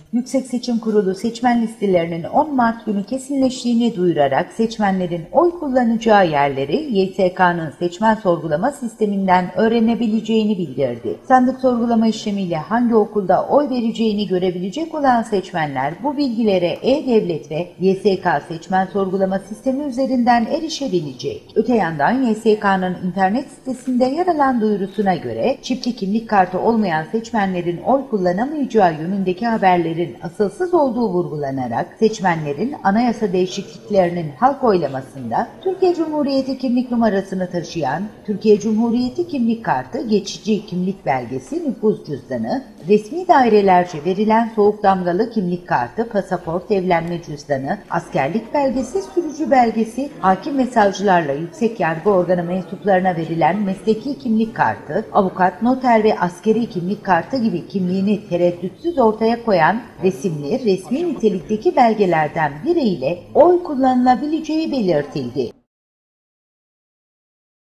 Yüksek Seçim Kurulu seçmen listelerinin 10 Mart günü kesinleştiğini duyurarak seçmenlerin oy kullanacağı yerleri YSK'nın seçmen sorgulama sisteminden öğrenebileceğini bildirdi. Sandık sorgulama işlemiyle hangi okulda oy vereceğini görebilecek olan seçmenler bu bilgilere E-Devlet ve YSK seçmen sorgulama sistemi üzerinden erişebilecek. Öte yandan YSK'nın internet sitesinde yer alan duyurusuna göre çipli kimlik kartı olmayan seçmenlerin oy kullanamayacağı yönündeki haberlerin asılsız olduğu vurgulanarak seçmenlerin anayasa değişikliklerinin halk oylamasında Türkiye Cumhuriyeti kimlik numarasını taşıyan Türkiye Cumhuriyeti kimlik kartı, geçici kimlik belgesi, nüfus cüzdanı, resmi dairelerce verilen soğuk damgalı kimlik kartı, pasaport, evlenme cüzdanı, askerlik belgesi, sürücü belgesi, hakim ve savcılarla yüksek yargı organı mensuplarına verilen mesleki kimlik kartı, avukat, noter ve askeri kimlik kartı gibi kimliğini tereddütsüz ortaya koyan resimli, resmi nitelikteki belgelerden biriyle oy kullanılabileceği belirtildi.